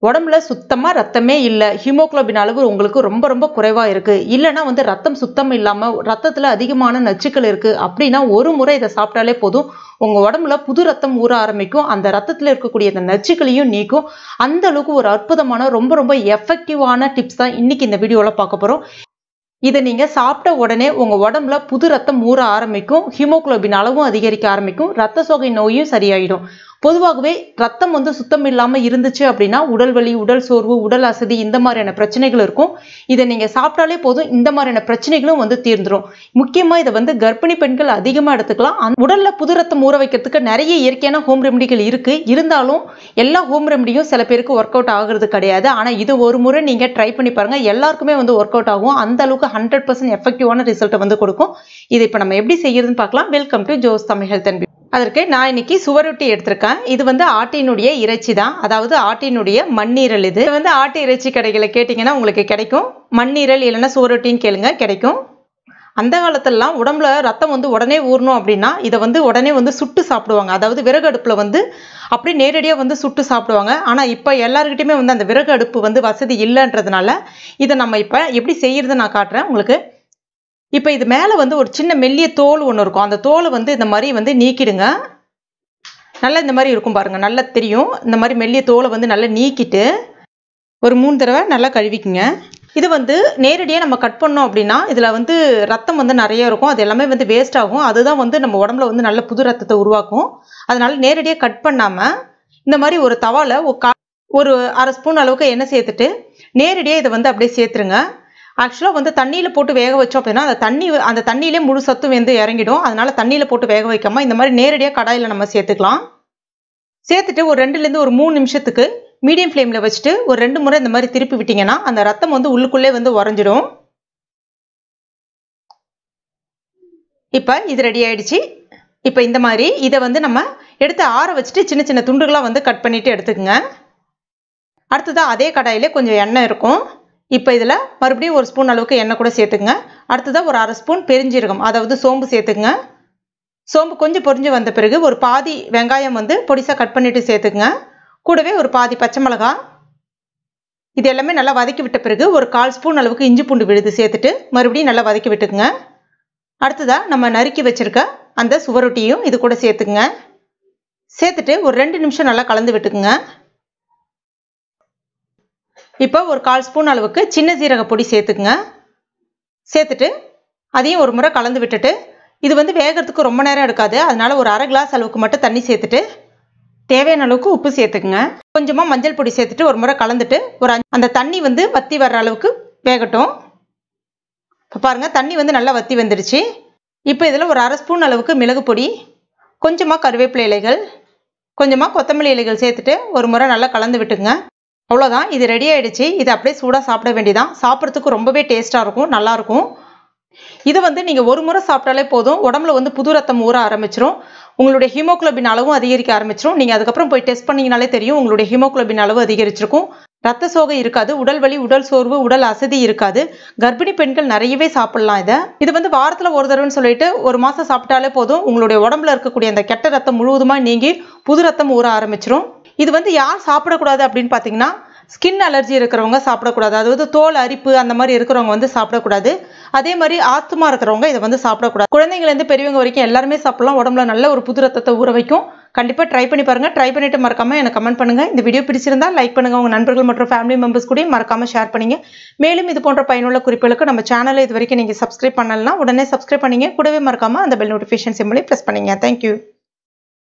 உடம்புல சுத்தமா ரத்தமே இல்ல, ஹீமோகுளோபின் அளவு உங்களுக்கு ரொம்ப ரொம்ப குறைவா இருக்கு, இல்லனா வந்து ரத்தம் சுத்தம் இல்லாம ரத்தத்துல அதிகமான நச்சுக்கள் இருக்கு அப்படினா ஒரு முறை இத சாப்பிட்டாலே போதும் உங்க உடம்புல புது ரத்தம் ஊற ஆரம்பிக்கும். அந்த ரத்தத்துல இருக்கக்கூடிய அந்த நச்சுக்களையும் நீக்கும். அந்த அளவுக்கு ஒரு அற்புதமான ரொம்ப ரொம்ப எஃபெக்டிவான டிப்ஸ் தான் இன்னைக்கு இந்த வீடியோல பார்க்க போறோம். இதை நீங்க சாப்பிட்ட உடனே உங்க உடம்புல புது ரத்தம் ஊற ஆரம்பிக்கும், ஹீமோகுளோபின் அளவும் அதிகரிக்க ஆரம்பிக்கும், ரத்த சோகை நோயும் சரியாயிடும். பொதுவாகவே ரத்தம் வந்து சுத்தம் இல்லாம இருந்துச்சு அப்படின்னா உடல் வலி, உடல் சோர்வு, உடல் அசதி இந்த மாதிரியான பிரச்சனைகள் இருக்கும். இதை நீங்க சாப்பிட்டாலே போதும் இந்த மாதிரியான பிரச்சனைகளும் வந்து தீர்ந்துரும். முக்கியமா இதை வந்து கர்ப்பிணி பெண்கள் அதிகமா எடுத்துக்கலாம். உடல்ல புது ரத்தம் ஊற வைக்கிறதுக்கு நிறைய இயற்கையான ஹோம் ரெமடிகள் இருக்கு. இருந்தாலும் எல்லா ஹோம் ரெமடியும் சில பேருக்கு ஒர்க் அவுட் ஆகுறது கிடையாது. ஆனா இது ஒரு முறை நீங்க ட்ரை பண்ணி பாருங்க, எல்லாருக்குமே வந்து ஒர்க் அவுட் ஆகும். அந்த அளவுக்கு 100% எஃபெக்டிவான ரிசல்ட் வந்து கொடுக்கும். இதை இப்ப நம்ம எப்படி செய்யறதுன்னு பார்க்கலாம். Welcome to Jo's Tamil health and beauty. அதற்கு நான் இன்னைக்கு சுவரொட்டி எடுத்திருக்கேன். இது வந்து ஆட்டினுடைய இறைச்சி தான், அதாவது ஆட்டினுடைய மண்ணீரல். இது வந்து ஆட்டு இறைச்சி கடைகளை கேட்டீங்கன்னா உங்களுக்கு கிடைக்கும். மண்ணீரல் இல்லைன்னா சுவரொட்டின்னு கேளுங்க, கிடைக்கும். அந்த காலத்திலலாம் உடம்புல ரத்தம் வந்து உடனே ஊறணும் அப்படின்னா இதை வந்து உடனே வந்து சுட்டு சாப்பிடுவாங்க. அதாவது விறகு அடுப்புல வந்து அப்படியே நேரடியாக வந்து சுட்டு சாப்பிடுவாங்க. ஆனால் இப்போ எல்லாருக்கிட்டையுமே வந்து அந்த விறகு அடுப்பு வந்து வசதி இல்லைன்றதுனால இதை நம்ம இப்போ எப்படி செய்யறது நான் காட்டுறேன் உங்களுக்கு. இப்போ இது மேலே வந்து ஒரு சின்ன மெல்லிய தோல் ஒன்று இருக்கும். அந்த தோலை வந்து இந்த மாதிரி வந்து நீக்கிடுங்க. நல்லா இந்த மாதிரி இருக்கும் பாருங்க, நல்லா தெரியும். இந்த மாதிரி மெல்லிய தோலை வந்து நல்லா நீக்கிட்டு ஒரு 3 தடவை நல்லா கழுவிக்குங்க. இது வந்து நேரடியாக நம்ம கட் பண்ணோம் அப்படின்னா இதில் வந்து ரத்தம் வந்து நிறைய இருக்கும், அது எல்லாமே வந்து வேஸ்ட் ஆகும். அதுதான் வந்து நம்ம உடம்புல வந்து நல்ல புது ரத்தத்தை உருவாக்கும். அதனால நேரடியாக கட் பண்ணாமல் இந்த மாதிரி ஒரு தவால ஒரு 1/2 ஸ்பூன் அளவுக்கு எண்ணெய் சேர்த்துட்டு நேரடியாக இதை வந்து அப்படியே சேர்த்துருங்க. ஆக்சுவலாக வந்து தண்ணியில் போட்டு வேக வச்சோம் அப்படின்னா அந்த தண்ணியிலே முழு சத்தும் வந்து இறங்கிடும். அதனால தண்ணியில் போட்டு வேக வைக்காம இந்த மாதிரி நேரடியாக கடாயில் நம்ம சேர்த்துக்கலாம். சேர்த்துட்டு ஒரு 2லேருந்து ஒரு 3 நிமிஷத்துக்கு மீடியம் ஃப்ளேமில் வச்சுட்டு ஒரு 2 முறை இந்த மாதிரி திருப்பி விட்டீங்கன்னா அந்த ரத்தம் வந்து உள்ளுக்குள்ளே வந்து உறைஞ்சிடும். இப்போ இது ரெடி ஆயிடுச்சு. இப்போ இந்த மாதிரி இதை வந்து நம்ம எடுத்து ஆற வச்சுட்டு சின்ன சின்ன துண்டுகளாக வந்து கட் பண்ணிட்டு எடுத்துக்கோங்க. அடுத்ததான் அதே கடாயிலே கொஞ்சம் எண்ணெய் இருக்கும். இப்போ இதில் மறுபடியும் 1 ஸ்பூன் அளவுக்கு எண்ணெய் கூட சேர்த்துக்குங்க. அடுத்ததாக ஒரு 1/2 ஸ்பூன் பெருஞ்சீரகம், அதாவது சோம்பு சேர்த்துக்குங்க. சோம்பு கொஞ்சம் பொரிஞ்சு வந்த பிறகு ஒரு பாதி வெங்காயம் வந்து பொடிசாக கட் பண்ணிட்டு சேர்த்துக்குங்க. கூடவே ஒரு பாதி பச்சை மிளகாய், இது எல்லாமே நல்லா வதக்கி விட்ட பிறகு ஒரு 1/4 ஸ்பூன் அளவுக்கு இஞ்சி பூண்டு விழுது சேர்த்துட்டு மறுபடியும் நல்லா வதக்கி விட்டுக்குங்க. அடுத்ததாக நம்ம நறுக்கி வச்சிருக்க அந்த சுவரொட்டியும் இது கூட சேர்த்துக்குங்க. சேர்த்துட்டு ஒரு 2 நிமிஷம் நல்லா கலந்து விட்டுக்குங்க. இப்போ ஒரு 1/4 ஸ்பூன் அளவுக்கு சின்ன சீரக பொடி சேர்த்துக்குங்க. சேர்த்துட்டு அதையும் ஒரு முறை கலந்து விட்டுட்டு இது வந்து வேகிறதுக்கு ரொம்ப நேரம் எடுக்காது, அதனால ஒரு 1/2 கிளாஸ் அளவுக்கு மட்டும் தண்ணி சேர்த்துட்டு தேவையான அளவுக்கு உப்பு சேர்த்துக்குங்க. கொஞ்சமாக மஞ்சள் பொடி சேர்த்துட்டு ஒரு முறை கலந்துட்டு அந்த தண்ணி வந்து வத்தி வர்ற அளவுக்கு வேகட்டும். இப்போ பாருங்க, தண்ணி வந்து நல்லா வத்தி வந்துடுச்சு. இப்போ இதில் ஒரு 1/2 ஸ்பூன் அளவுக்கு மிளகு பொடி, கொஞ்சமாக கருவேப்பிலை இலைகள், கொஞ்சமாக கொத்தமல்லி இலைகள் சேர்த்துட்டு ஒரு முறை நல்லா கலந்து விட்டுக்குங்க. அவ்வளோதான், இது ரெடி ஆயிடுச்சு. இது அப்படியே சூடாக சாப்பிட வேண்டியதான். சாப்பிட்றதுக்கு ரொம்பவே டேஸ்ட்டாக இருக்கும், நல்லாயிருக்கும். இதை வந்து நீங்கள் ஒரு முறை சாப்பிட்டாலே போதும், உடம்புல வந்து புது ரத்தம் ஊற ஆரம்பிச்சிடும், உங்களுடைய ஹீமோகுளோபின் அளவும் அதிகரிக்க ஆரம்பிச்சிடும். நீங்கள் அதுக்கப்புறம் போய் டெஸ்ட் பண்ணிங்கனாலே தெரியும் உங்களுடைய ஹீமோகுளோபின் அளவு அதிகரிச்சிருக்கும். ரத்த சோகை இருக்காது, உடல் வலி, உடல் சோர்வு, உடல் அசதி இருக்காது. கர்ப்பிணி பெண்கள் நிறையவே சாப்பிடலாம். இது வந்து வாரத்தில் ஒரு தடவைன்னு சொல்லிட்டு ஒரு மாதம் சாப்பிட்டாலே போதும், உங்களுடைய உடம்புல இருக்கக்கூடிய அந்த கெட்ட ரத்தம் முழுவதுமாக நீங்கி புது ரத்தம் ஊற ஆரம்பிச்சிடும். இது வந்து யார் சாப்பிடக்கூடாது அப்படின்னு பார்த்தீங்கன்னா ஸ்கின் அலர்ஜி இருக்கிறவங்க சாப்பிடக்கூடாது, அதாவது தோல் அரிப்பு அந்த மாதிரி இருக்கிறவங்க வந்து சாப்பிடக்கூடாது. அதே மாதிரி ஆஸ்துமா இருக்கிறவங்க இதை வந்து சாப்பிடக்கூடாது. குழந்தைங்கலேருந்து பெரியவங்க வரைக்கும் எல்லாருமே சாப்பிடலாம். உடம்புல நல்ல ஒரு புது ரத்தத்தை ஊற வைக்கும். கண்டிப்பாக ட்ரை பண்ணி பாருங்க. ட்ரை பண்ணிட்டு மறக்காம எனக்கு கமெண்ட் பண்ணுங்க. இந்த வீடியோ பிடிச்சிருந்தா லைக் பண்ணுங்க, உங்க நண்பர்கள் மற்றும் ஃபேமிலி மெம்பர்ஸ் கூட மறக்காம ஷேர் பண்ணுங்க. மேலும் இது போன்ற பயனுள்ள குறிப்புகளுக்கு நம்ம சேனலை இது வரைக்கும் நீங்க சப்ஸ்கிரைப் பண்ணலன்னா உடனே சப்ஸ்கிரைப் பண்ணீங்க. கூடவே மறக்காம அந்த பெல் நோட்டிஃபிகேஷன் சிம்பலை பிரஸ் பண்ணுங்க. தேங்க்யூ.